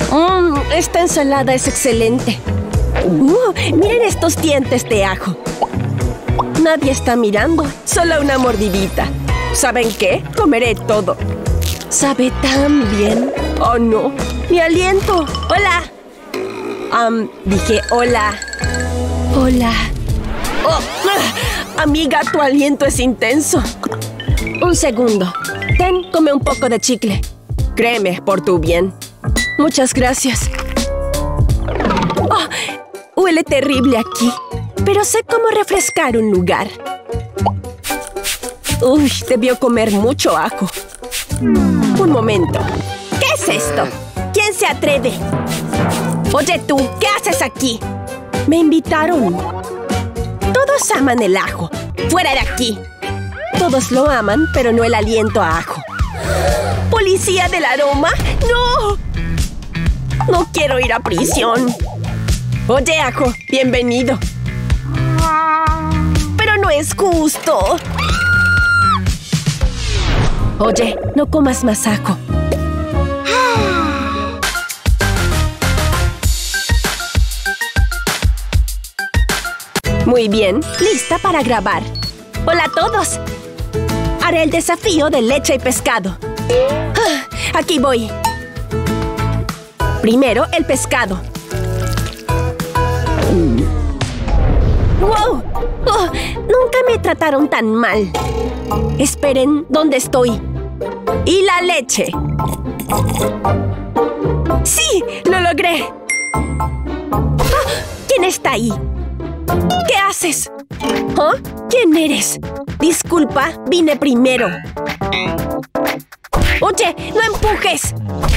Esta ensalada es excelente. Miren estos dientes de ajo. Nadie está mirando, solo una mordidita. ¿Saben qué? Comeré todo. Sabe tan bien. Oh, no. Mi aliento. Hola. Dije hola. Hola. Oh, amiga, tu aliento es intenso. Un segundo. Ten, come un poco de chicle. Créeme, por tu bien. Muchas gracias. Oh, huele terrible aquí. Pero sé cómo refrescar un lugar. Uy, debió comer mucho ajo. Un momento. ¿Qué es esto? ¿Quién se atreve? Oye tú, ¿qué haces aquí? Me invitaron. Todos aman el ajo. ¡Fuera de aquí! Todos lo aman, pero no el aliento a ajo. ¿Policía del aroma? ¡No! No quiero ir a prisión. Oye, ajo, bienvenido. Pero no es justo. Oye, no comas más ajo. Muy bien, lista para grabar. Hola a todos. Haré el desafío de leche y pescado. Aquí voy. Primero, el pescado. ¡Wow! Oh, nunca me trataron tan mal. Esperen, ¿dónde estoy? ¡Y la leche! ¡Sí! ¡Lo logré! Oh, ¿quién está ahí? ¿Qué haces? ¿Oh? ¿Quién eres? Disculpa, vine primero. Oye, no empujes.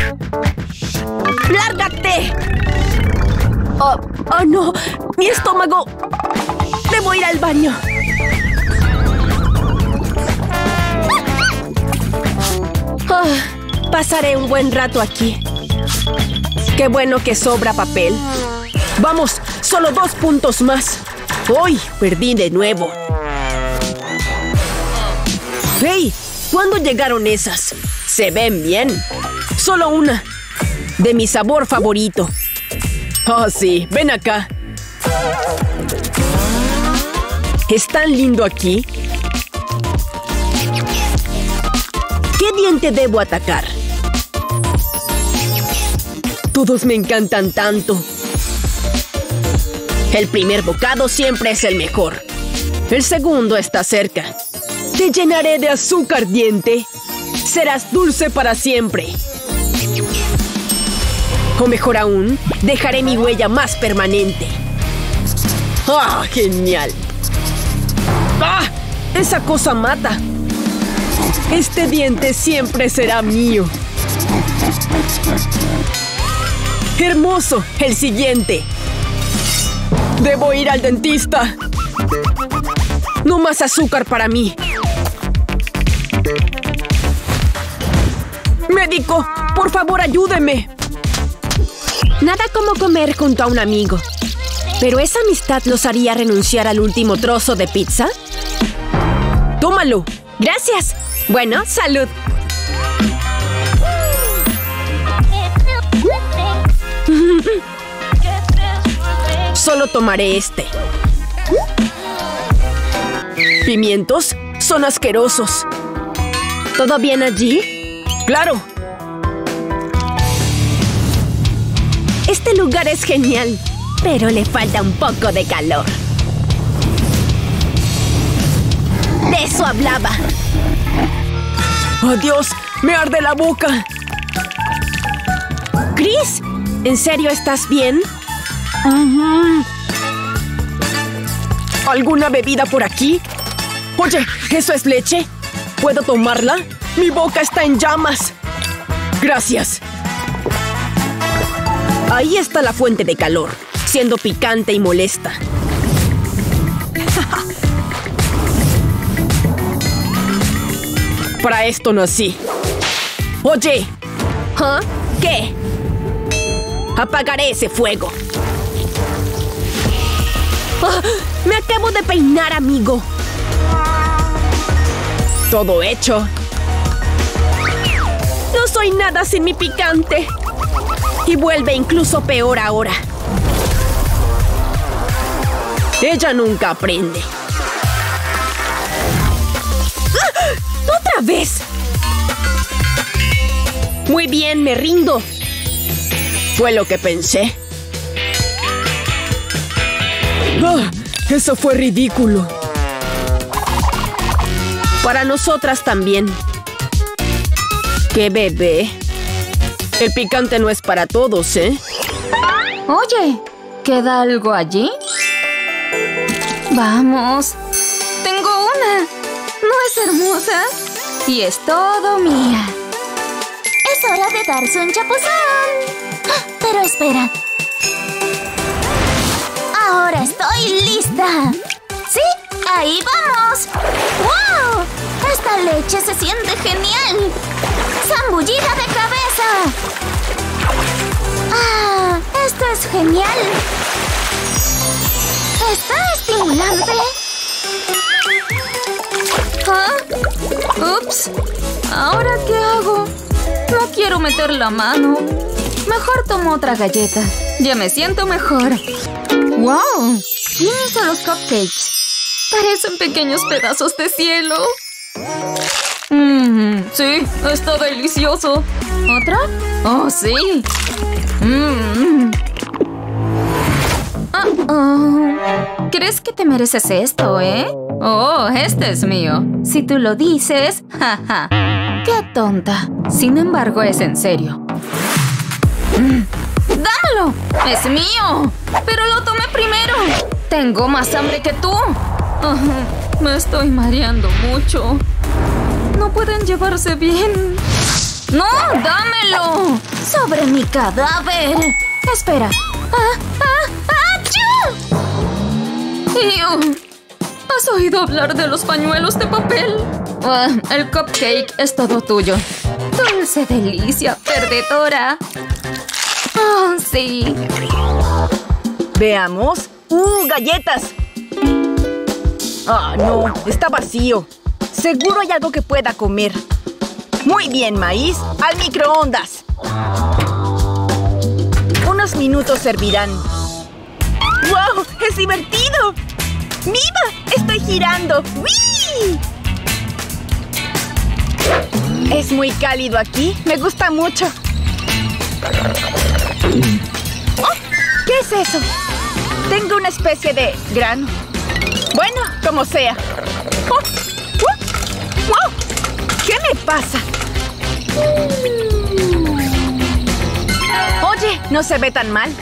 ¡Lárgate! Oh, no. Mi estómago. Debo ir al baño. Oh, pasaré un buen rato aquí. Qué bueno que sobra papel. Vamos, solo 2 puntos más. ¡Uy! Perdí de nuevo. ¡Hey! ¿Cuándo llegaron esas? Se ven bien. Solo una. De mi sabor favorito. Oh, sí. Ven acá. ¿Es tan lindo aquí? ¿Qué diente debo atacar? Todos me encantan tanto. El primer bocado siempre es el mejor. El segundo está cerca. Te llenaré de azúcar, diente. Serás dulce para siempre. O mejor aún, dejaré mi huella más permanente. ¡Ah, genial! ¡Ah! Esa cosa mata. Este diente siempre será mío. ¡Hermoso! El siguiente. Debo ir al dentista. No más azúcar para mí. ¡Médico! ¡Por favor, ayúdeme! Nada como comer junto a un amigo. ¿Pero esa amistad los haría renunciar al último trozo de pizza? ¡Tómalo! ¡Gracias! Bueno, salud. Solo tomaré este. ¿Pimientos? Son asquerosos. ¿Todo bien allí? ¡Claro! Este lugar es genial, pero le falta un poco de calor. De eso hablaba. ¡Oh, Dios! ¡Me arde la boca! ¿Chris? ¿En serio estás bien? ¿Alguna bebida por aquí? Oye, ¿eso es leche? ¿Puedo tomarla? ¡Mi boca está en llamas! ¡Gracias! Ahí está la fuente de calor, siendo picante y molesta. Para esto nací. Oye. ¿Ah? ¿Qué? Apagaré ese fuego. ¡Oh! Me acabo de peinar, amigo. Todo hecho. No soy nada sin mi picante. Y vuelve incluso peor ahora. Ella nunca aprende. ¡Ah! ¡Otra vez! Muy bien, me rindo. Fue lo que pensé. ¡Ah! Eso fue ridículo. Para nosotras también. ¡Qué bebé! El picante no es para todos, ¿eh? Oye, ¿queda algo allí? Vamos. Tengo una. ¿No es hermosa? Y es todo mía. Es hora de darse un chapuzón. Pero espera. Ahora estoy lista. ¡Sí! ¡Ahí vamos! ¡Wow! Esta leche se siente genial. ¡Zambullida de cabeza! ¡Ah! ¡Esto es genial! ¡Está estimulante! ¿Ah? ¡Ups! ¿Ahora qué hago? No quiero meter la mano. Mejor tomo otra galleta. Ya me siento mejor. ¡Wow! ¿Quién hizo los cupcakes? Parecen pequeños pedazos de cielo. Sí, está delicioso. ¿Otra? ¡Oh, sí! ¿Crees que te mereces esto, eh? Oh, este es mío. Si tú lo dices, jaja. ¡Qué tonta! Sin embargo, es en serio. ¡Dámelo! ¡Es mío! ¡Pero lo tomé primero! ¡Tengo más hambre que tú! Me estoy mareando mucho. No pueden llevarse bien. ¡No! ¡Dámelo! ¡Sobre mi cadáver! Espera. ¡Achú! ¡Iu! ¿Has oído hablar de los pañuelos de papel? El cupcake es todo tuyo. Dulce delicia, perdedora. ¡Oh, sí! Veamos. ¡Galletas! ¡Ah, no! Está vacío. Seguro hay algo que pueda comer. Muy bien, maíz. ¡Al microondas! Unos minutos servirán. ¡Wow! ¡Es divertido! ¡Viva! ¡Estoy girando! ¡Wii! Es muy cálido aquí. Me gusta mucho. Oh, ¿qué es eso? Tengo una especie de grano. Bueno, como sea. Oh, ¡wow! ¿Qué me pasa? Oye, no se ve tan mal.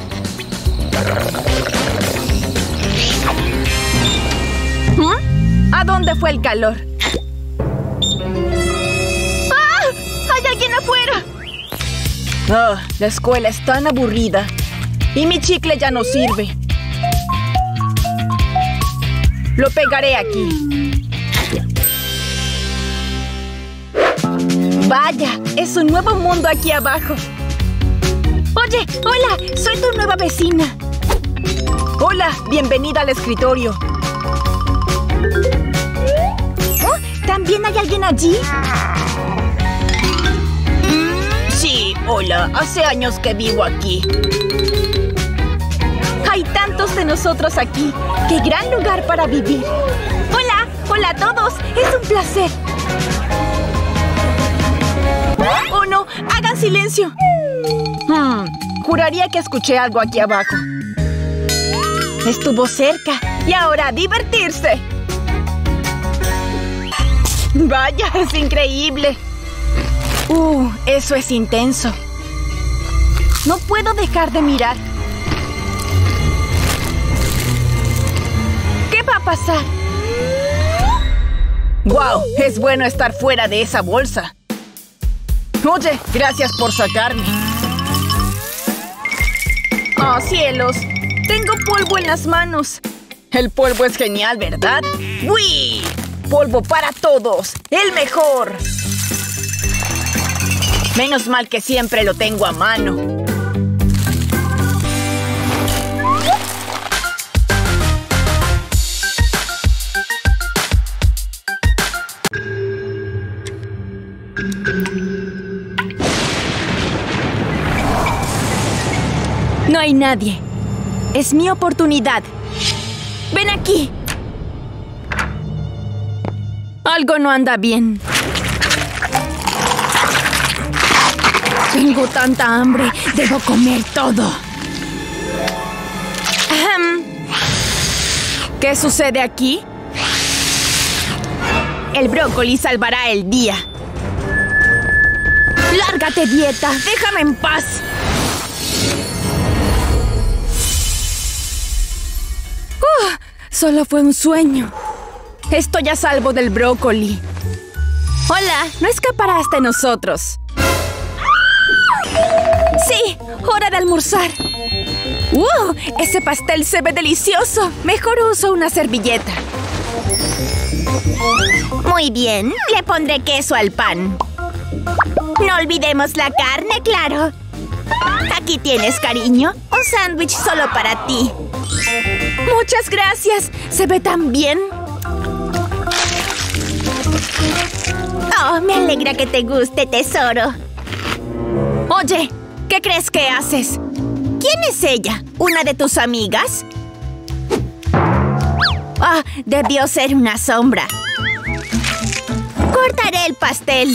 ¿A dónde fue el calor? ¡Ah! ¡Hay alguien afuera! Oh, la escuela es tan aburrida. Y mi chicle ya no sirve. Lo pegaré aquí. Vaya, es un nuevo mundo aquí abajo. Oye, hola, soy tu nueva vecina. Hola, bienvenida al escritorio. Oh, ¿también hay alguien allí? Sí, hola, hace años que vivo aquí. Hay tantos de nosotros aquí. ¡Qué gran lugar para vivir! ¡Hola! ¡Hola a todos! ¡Es un placer! ¡Oh, no! ¡Hagan silencio! Juraría que escuché algo aquí abajo. Estuvo cerca. Y ahora, ¡a divertirse! ¡Vaya! ¡Es increíble! Eso es intenso. No puedo dejar de mirar. ¿Qué va a pasar? ¡Wow! Es bueno estar fuera de esa bolsa. Oye, gracias por sacarme. ¡Oh, cielos! Tengo polvo en las manos. El polvo es genial, ¿verdad? ¡Uy! ¡Polvo para todos! ¡El mejor! Menos mal que siempre lo tengo a mano. No hay nadie. Es mi oportunidad. ¡Ven aquí! Algo no anda bien. Tengo tanta hambre. Debo comer todo. Ahem. ¿Qué sucede aquí? El brócoli salvará el día. ¡Lárgate, dieta! ¡Déjame en paz! Solo fue un sueño. Estoy a salvo del brócoli. Hola, no escaparás de nosotros. Sí, hora de almorzar. Ese pastel se ve delicioso. Mejor uso una servilleta. Muy bien, le pondré queso al pan. No olvidemos la carne, claro. Aquí tienes, cariño. Un sándwich solo para ti. Muchas gracias. Se ve tan bien. Oh, me alegra que te guste, tesoro. Oye, ¿qué crees que haces? ¿Quién es ella? ¿Una de tus amigas? Debió ser una sombra. Cortaré el pastel.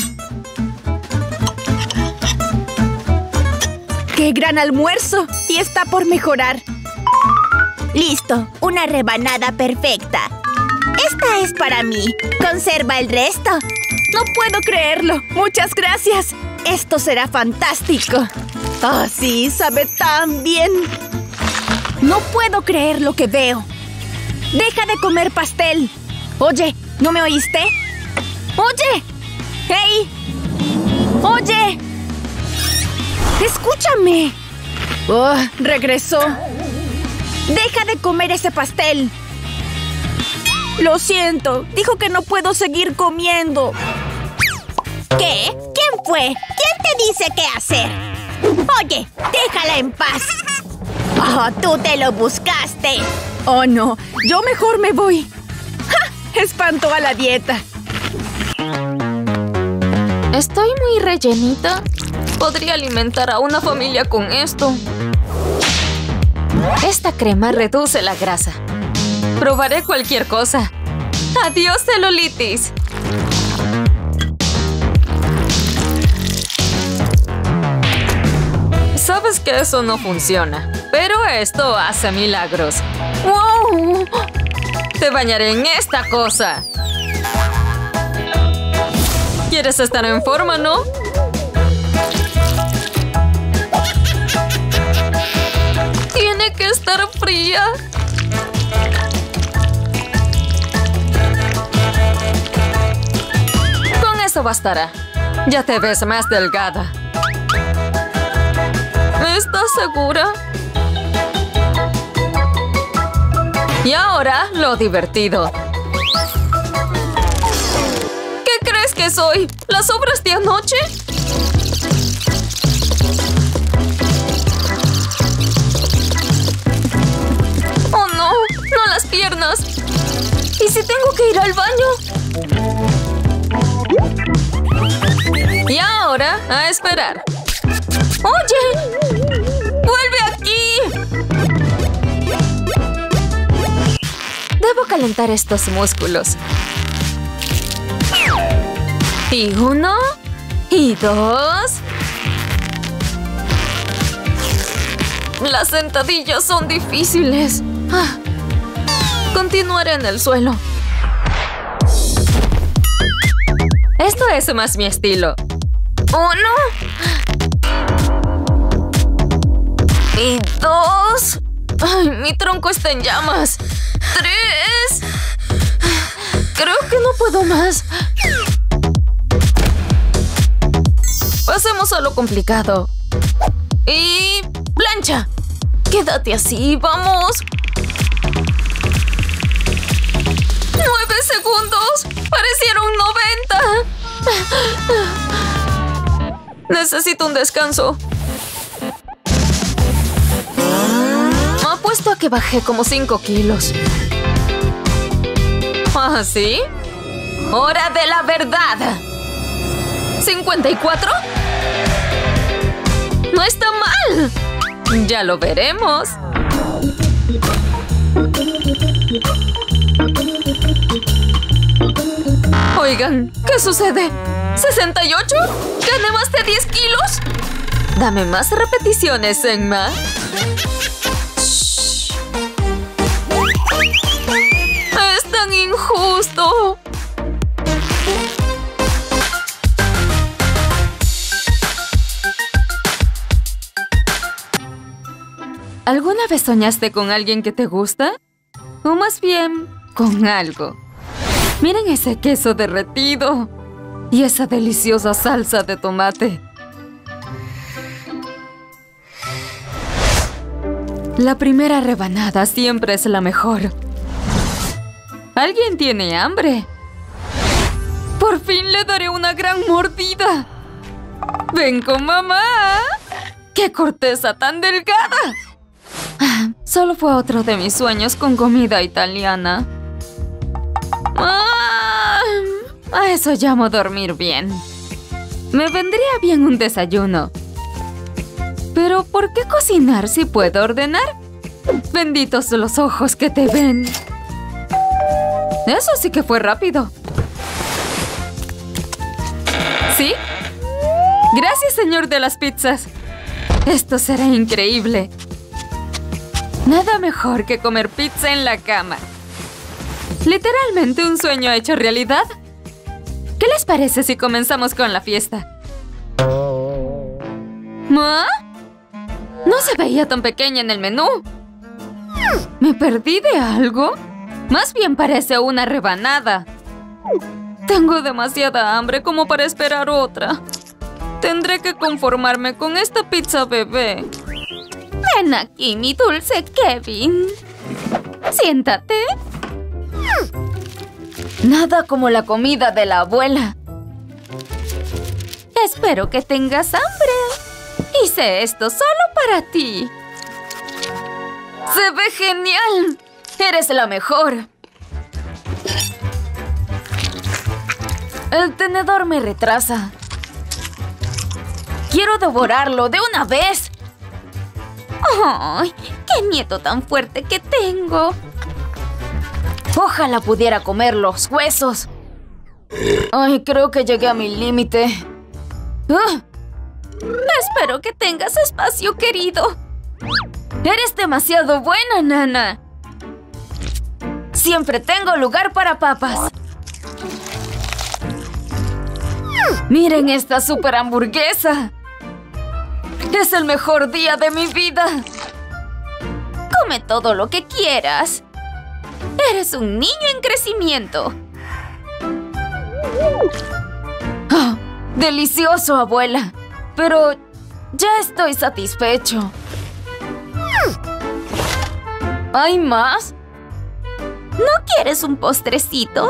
¡Qué gran almuerzo! Y está por mejorar. Listo, una rebanada perfecta. Esta es para mí. Conserva el resto. No puedo creerlo. Muchas gracias. Esto será fantástico. ¡Oh, sí! ¡Sabe tan bien! No puedo creer lo que veo. ¡Deja de comer pastel! Oye, ¿no me oíste? ¡Oye! ¡Hey! ¡Oye! ¡Escúchame! Regresó. ¡Deja de comer ese pastel! Lo siento. Dijo que no puedo seguir comiendo. ¿Qué? ¿Quién fue? ¿Quién te dice qué hacer? Oye, déjala en paz. Oh, tú te lo buscaste. Oh, no. Yo mejor me voy. ¡Ja! Espantó a la dieta. Estoy muy rellenita. Podría alimentar a una familia con esto. Esta crema reduce la grasa. Probaré cualquier cosa. ¡Adiós, celulitis! Sabes que eso no funciona, pero esto hace milagros. ¡Wow! Te bañaré en esta cosa. ¿Quieres estar en forma, no? Tiene que estar fría. Con eso bastará. Ya te ves más delgada. ¿Estás segura? Y ahora, lo divertido. ¿Qué crees que soy? ¿Las obras de anoche? ¡Oh, no! ¡No las piernas! ¿Y si tengo que ir al baño? Y ahora, a esperar. ¡Oye! ¡Vuelve aquí! Debo calentar estos músculos. Y 1, y 2. Las sentadillas son difíciles. Continuaré en el suelo. Esto es más mi estilo. 1. Y 2. ¡Ay, mi tronco está en llamas! 3. Creo que no puedo más. Pasemos a lo complicado. Y... plancha. Quédate así, vamos. 9 segundos. Parecieron 90. Necesito un descanso. Apuesto a que bajé como 5 kilos. ¿Ah, sí? ¡Hora de la verdad! ¿54? ¡No está mal! Ya lo veremos. Oigan, ¿qué sucede? ¿68? ¿Gané más de 10 kilos? Dame más repeticiones, Enma. Shh. Es tan injusto. ¿Alguna vez soñaste con alguien que te gusta? O más bien, con algo. Miren ese queso derretido y esa deliciosa salsa de tomate. La primera rebanada siempre es la mejor. ¿Alguien tiene hambre? Por fin le daré una gran mordida. ¡Ven con mamá! ¡Qué corteza tan delgada! Solo fue otro de mis sueños con comida italiana. A eso llamo dormir bien. Me vendría bien un desayuno. Pero ¿por qué cocinar si puedo ordenar? Benditos los ojos que te ven. Eso sí que fue rápido. ¿Sí? Gracias, señor de las pizzas. Esto será increíble. Nada mejor que comer pizza en la cama. Literalmente un sueño hecho realidad. ¿Qué les parece si comenzamos con la fiesta? ¿Ma? No se veía tan pequeña en el menú. ¿Me perdí de algo? Más bien parece una rebanada. Tengo demasiada hambre como para esperar otra. Tendré que conformarme con esta pizza bebé. Ven aquí, mi dulce Kevin. Siéntate. Nada como la comida de la abuela. Espero que tengas hambre. Hice esto solo para ti. ¡Se ve genial! ¡Eres la mejor! El tenedor me retrasa. ¡Quiero devorarlo de una vez! ¡Ay! ¡Qué nieto tan fuerte que tengo! Ojalá pudiera comer los huesos. Ay, creo que llegué a mi límite. Espero que tengas espacio, querido. Eres demasiado buena, Nana. Siempre tengo lugar para papas. Miren esta super hamburguesa. Es el mejor día de mi vida. Come todo lo que quieras. Eres un niño en crecimiento. ¡Oh! ¡Delicioso, abuela! Pero ya estoy satisfecho. ¿Hay más? ¿No quieres un postrecito?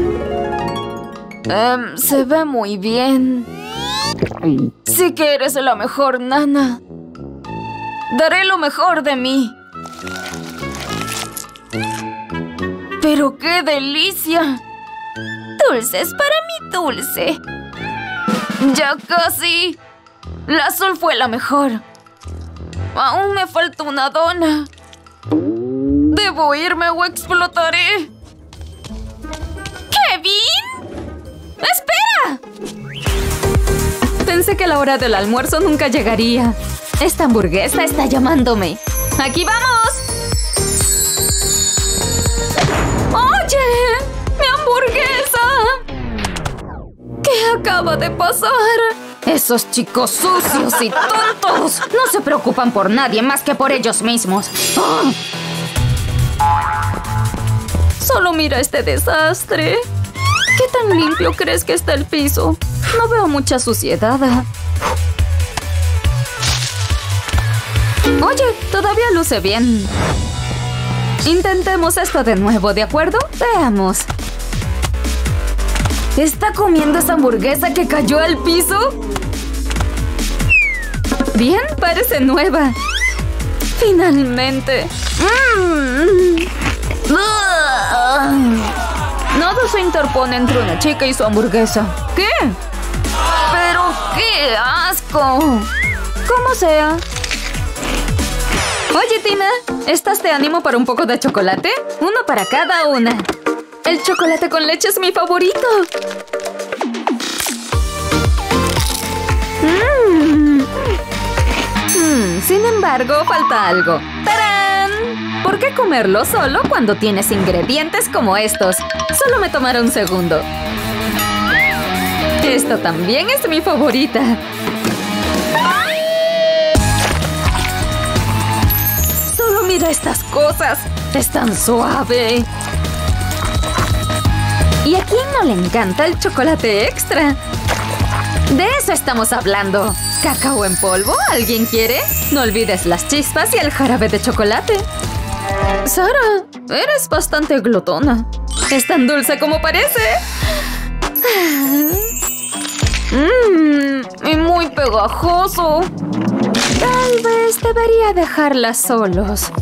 Se ve muy bien. Sí que eres la mejor, Nana. Daré lo mejor de mí. ¡Pero qué delicia! Dulces para mi dulce. ¡Ya casi! La azul fue la mejor. Aún me falta una dona. ¿Debo irme o explotaré? ¡Kevin! ¡Espera! Pensé que la hora del almuerzo nunca llegaría. Esta hamburguesa está llamándome. ¡Aquí vamos! ¡Oye! ¡Mi hamburguesa! ¿Qué acaba de pasar? Esos chicos sucios y tontos no se preocupan por nadie más que por ellos mismos. ¡Oh! Solo mira este desastre. ¿Qué tan limpio crees que está el piso? No veo mucha suciedad. Oye, todavía luce bien. Intentemos esto de nuevo, ¿de acuerdo? Veamos. ¿Está comiendo esa hamburguesa que cayó al piso? Bien, parece nueva. Finalmente. Nada se interpone entre una chica y su hamburguesa. ¿Qué? ¡Pero qué asco! Como sea. Oye, Tina, ¿estás de ánimo para un poco de chocolate? Uno para cada una. El chocolate con leche es mi favorito. Sin embargo, falta algo. ¡Tarán! ¿Por qué comerlo solo cuando tienes ingredientes como estos? Solo me tomará un segundo. Esta también es mi favorita. Solo mira estas cosas. Es tan suave. ¿Y a quién no le encanta el chocolate extra? De eso estamos hablando. ¿Cacao en polvo? ¿Alguien quiere? No olvides las chispas y el jarabe de chocolate. Sara, eres bastante glotona. Es tan dulce como parece. Y muy pegajoso. Tal vez debería dejarlas solos.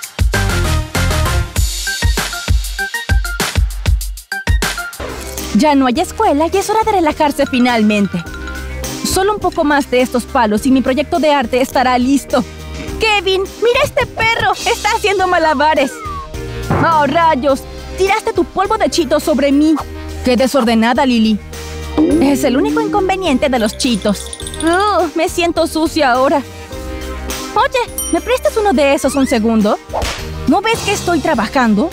Ya no hay escuela y es hora de relajarse finalmente. Solo un poco más de estos palos y mi proyecto de arte estará listo. ¡Kevin! ¡Mira este perro! ¡Está haciendo malabares! ¡Oh, rayos! Tiraste tu polvo de Cheetos sobre mí. ¡Qué desordenada, Lily! Es el único inconveniente de los Cheetos. Me siento sucia ahora. Oye, ¿me prestas uno de esos un segundo? ¿No ves que estoy trabajando?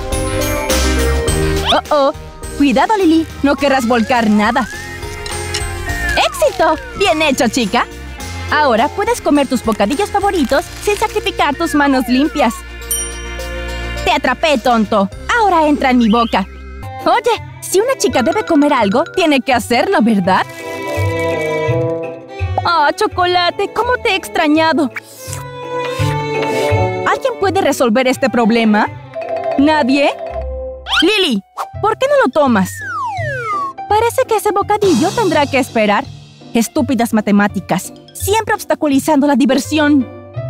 Cuidado, Lily. No querrás volcar nada. ¡Éxito! ¡Bien hecho, chica! Ahora puedes comer tus bocadillos favoritos sin sacrificar tus manos limpias. ¡Te atrapé, tonto! Ahora entra en mi boca. Oye, si una chica debe comer algo, tiene que hacerlo, ¿verdad? ¡Oh, chocolate! ¿Cómo te he extrañado? ¿Alguien puede resolver este problema? ¿Nadie? ¡Lily! ¿Por qué no lo tomas? Parece que ese bocadillo tendrá que esperar. Estúpidas matemáticas, siempre obstaculizando la diversión.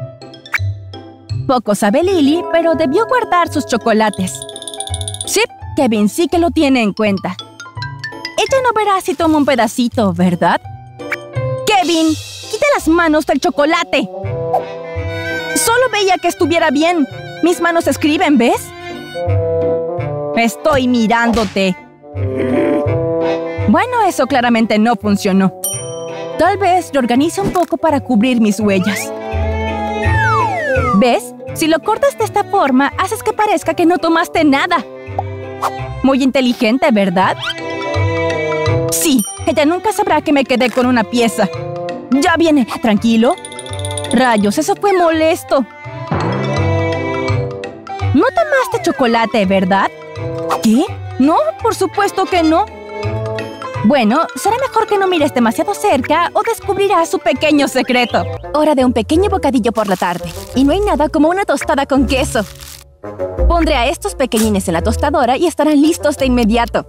Poco sabe Lily, pero debió guardar sus chocolates. Sí, Kevin sí que lo tiene en cuenta. Ella no verá si toma un pedacito, ¿verdad? ¡Kevin! ¡Quita las manos del chocolate! Solo veía que estuviera bien. Mis manos escriben, ¿ves? Estoy mirándote. Bueno, eso claramente no funcionó. Tal vez reorganice un poco para cubrir mis huellas. ¿Ves? Si lo cortas de esta forma, haces que parezca que no tomaste nada. Muy inteligente, ¿verdad? Sí, ella nunca sabrá que me quedé con una pieza. Ya viene, ¿tranquilo? Rayos, eso fue molesto. No tomaste chocolate, ¿verdad? ¿Qué? No, por supuesto que no. Bueno, será mejor que no mires demasiado cerca o descubrirás su pequeño secreto. Hora de un pequeño bocadillo por la tarde. Y no hay nada como una tostada con queso. Pondré a estos pequeñines en la tostadora y estarán listos de inmediato.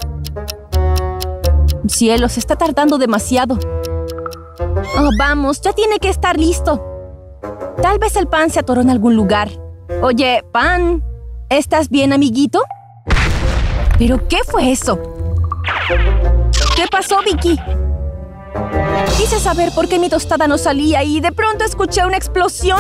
Cielos, está tardando demasiado. Oh, vamos, ya tiene que estar listo. Tal vez el pan se atoró en algún lugar. Oye, Pan, ¿estás bien, amiguito? ¿Pero qué fue eso? ¿Qué pasó, Vicky? Quise saber por qué mi tostada no salía y de pronto escuché una explosión.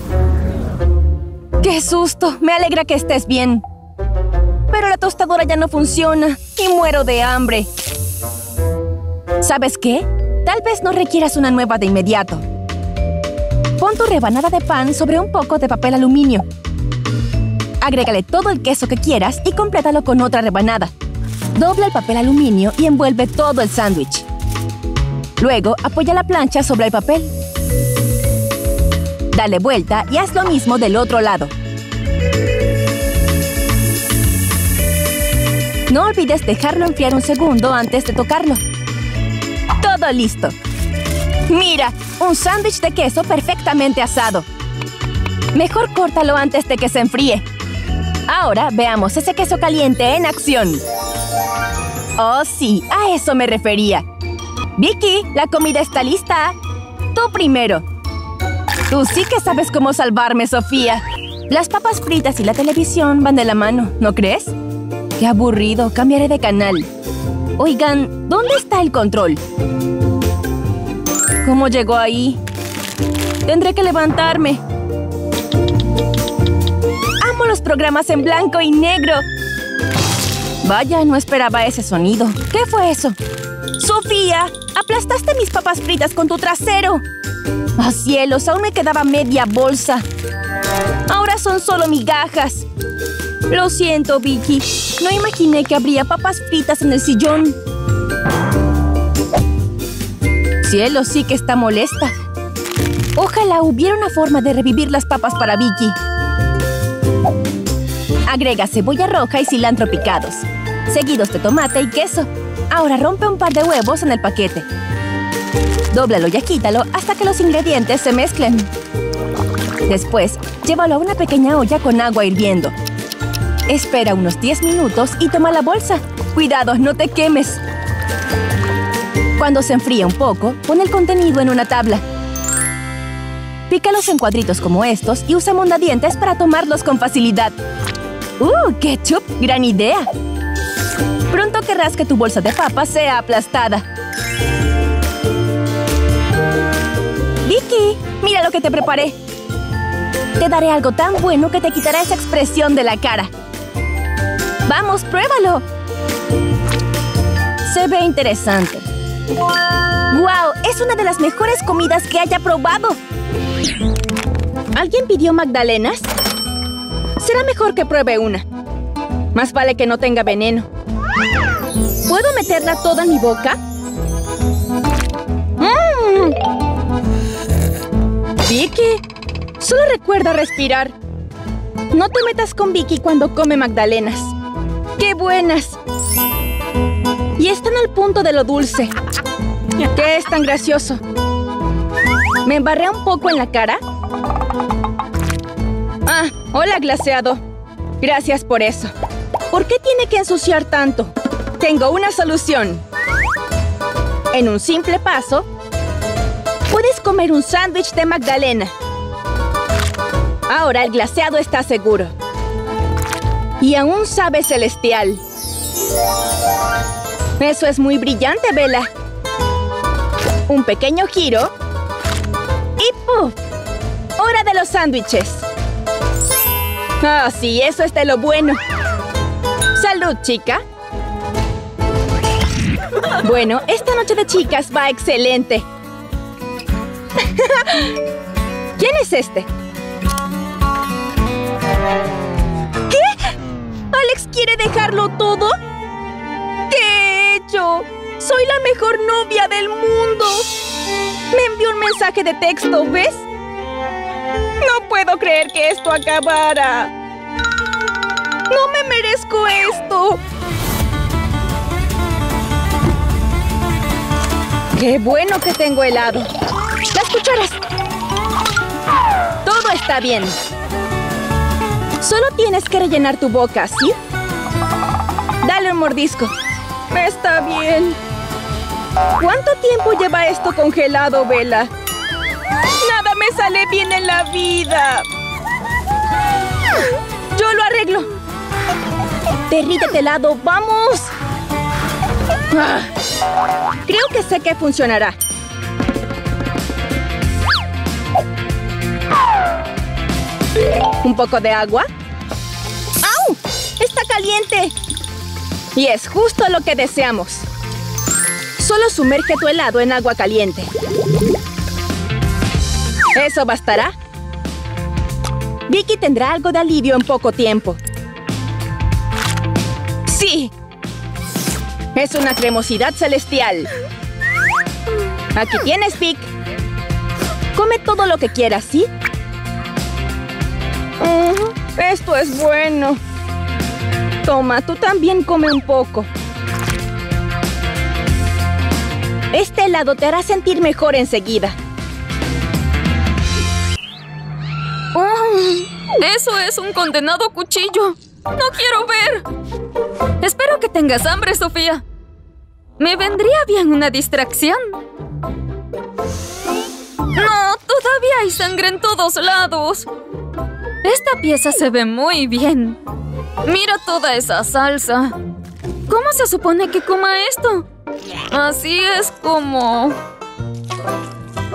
¡Qué susto! Me alegra que estés bien. Pero la tostadora ya no funciona y muero de hambre. ¿Sabes qué? Tal vez no requieras una nueva de inmediato. Pon tu rebanada de pan sobre un poco de papel aluminio. Agrégale todo el queso que quieras y complétalo con otra rebanada. Dobla el papel aluminio y envuelve todo el sándwich. Luego, apoya la plancha sobre el papel. Dale vuelta y haz lo mismo del otro lado. No olvides dejarlo enfriar un segundo antes de tocarlo. ¡Todo listo! ¡Mira! Un sándwich de queso perfectamente asado. Mejor córtalo antes de que se enfríe. Ahora veamos ese queso caliente en acción. ¡Oh, sí! A eso me refería. Vicky, la comida está lista. Tú primero. Tú sí que sabes cómo salvarme, Sofía. Las papas fritas y la televisión van de la mano, ¿no crees? ¡Qué aburrido! Cambiaré de canal. Oigan, ¿dónde está el control? ¿Cómo llegó ahí? Tendré que levantarme. programas en blanco y negro. Vaya, no esperaba ese sonido. ¿Qué fue eso? ¡Sofía! ¡Aplastaste mis papas fritas con tu trasero! ¡Ah, cielos! Aún me quedaba media bolsa. Ahora son solo migajas. Lo siento, Vicky. No imaginé que habría papas fritas en el sillón. Cielo, sí que está molesta. Ojalá hubiera una forma de revivir las papas para Vicky. Agrega cebolla roja y cilantro picados, seguidos de tomate y queso. Ahora rompe un par de huevos en el paquete. Dóblalo y agítalo hasta que los ingredientes se mezclen. Después, llévalo a una pequeña olla con agua hirviendo. Espera unos 10 minutos y toma la bolsa. Cuidado, no te quemes. Cuando se enfríe un poco, pon el contenido en una tabla. Pícalos en cuadritos como estos y usa mondadientes para tomarlos con facilidad. ¡Ketchup! ¡Gran idea! Pronto querrás que tu bolsa de papas sea aplastada. Vicky, mira lo que te preparé. Te daré algo tan bueno que te quitará esa expresión de la cara. ¡Vamos, pruébalo! Se ve interesante. ¡Guau! Es una de las mejores comidas que haya probado. ¿Alguien pidió magdalenas? Será mejor que pruebe una. Más vale que no tenga veneno. ¿Puedo meterla toda en mi boca? Vicky, solo recuerda respirar. No te metas con Vicky cuando come magdalenas. ¡Qué buenas! Y están al punto de lo dulce. ¿Qué es tan gracioso? ¿Me embarré un poco en la cara? Ah, hola, glaseado. Gracias por eso. ¿Por qué tiene que ensuciar tanto? Tengo una solución. En un simple paso, puedes comer un sándwich de magdalena. Ahora el glaseado está seguro. Y aún sabe celestial. Eso es muy brillante, Bella. Un pequeño giro. ¡Y ¡puf! ¡Hora de los sándwiches! Ah, sí, eso es de lo bueno. ¡Salud, chica! Bueno, esta noche de chicas va excelente. ¿Quién es este? ¿Qué? ¿Alex quiere dejarlo todo? ¿Qué he hecho? ¡Soy la mejor novia del mundo! Me envió un mensaje de texto, ¿ves? No puedo creer que esto acabara. ¡No me merezco esto! ¡Qué bueno que tengo helado! ¡Las cucharas! Todo está bien. Solo tienes que rellenar tu boca, ¿sí? Dale un mordisco. Está bien. ¿Cuánto tiempo lleva esto congelado, Bella? Nada me sale bien en la vida. Yo lo arreglo. Derrítete helado, ¡vamos! Creo que sé que funcionará. ¿Un poco de agua? ¡Au! ¡Está caliente! Y es justo lo que deseamos. Solo sumerge tu helado en agua caliente. ¿Eso bastará? Vicky tendrá algo de alivio en poco tiempo. ¡Sí! Es una cremosidad celestial. Aquí tienes, Vic. Come todo lo que quieras, ¿sí? Esto es bueno. Toma, tú también come un poco. Este helado te hará sentir mejor enseguida. ¡Eso es un condenado cuchillo! ¡No quiero ver! Espero que tengas hambre, Sofía. Me vendría bien una distracción. ¡No! ¡Todavía hay sangre en todos lados! Esta pieza se ve muy bien. Mira toda esa salsa. ¿Cómo se supone que coma esto? Así es como...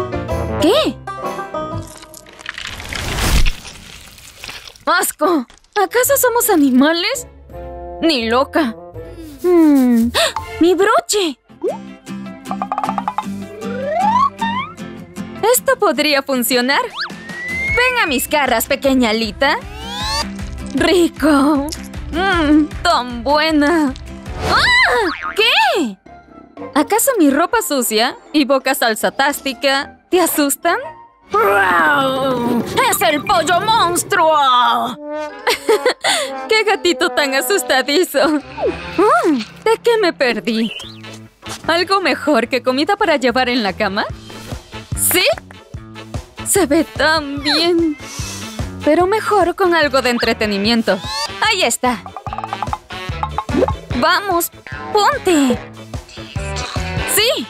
¿Qué? ¡Asco! ¿Acaso somos animales? Ni loca. ¡Mi broche! Esto podría funcionar. Ven a mis garras, pequeña Alita. ¡Rico! ¡Tan buena! ¡Ah! ¿Qué? ¿Acaso mi ropa sucia y boca salsatástica te asustan? ¡Wow! ¡Es el pollo monstruo! ¡Qué gatito tan asustadizo! ¿De qué me perdí? ¿Algo mejor que comida para llevar en la cama? ¿Sí? Se ve tan bien. Pero mejor con algo de entretenimiento. ¡Ahí está! ¡Vamos! ¡Ponte! ¡Sí!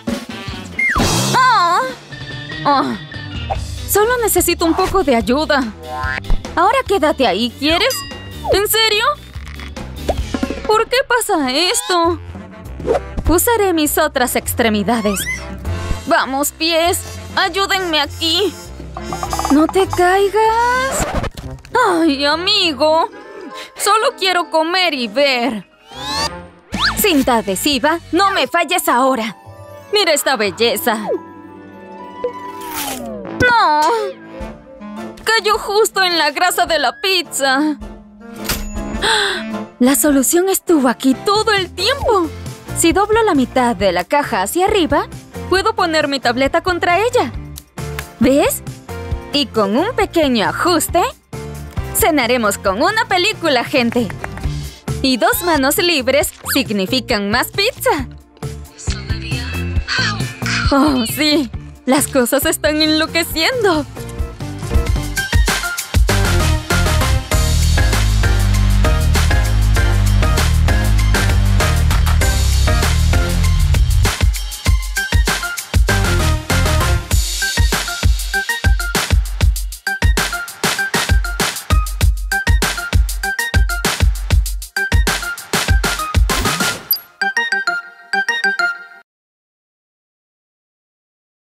Solo necesito un poco de ayuda. Ahora quédate ahí, ¿quieres? ¿En serio? ¿Por qué pasa esto? Usaré mis otras extremidades. ¡Vamos, pies! ¡Ayúdenme aquí! ¡No te caigas! ¡Ay, amigo! Solo quiero comer y ver. Cinta adhesiva, no me falles ahora. ¡Mira esta belleza! ¡No! Cayó justo en la grasa de la pizza. La solución estuvo aquí todo el tiempo. Si doblo la mitad de la caja hacia arriba, puedo poner mi tableta contra ella. ¿Ves? Y con un pequeño ajuste, cenaremos con una película, gente. Y 2 manos libres significan más pizza. ¡Oh, sí! Las cosas están enloqueciendo.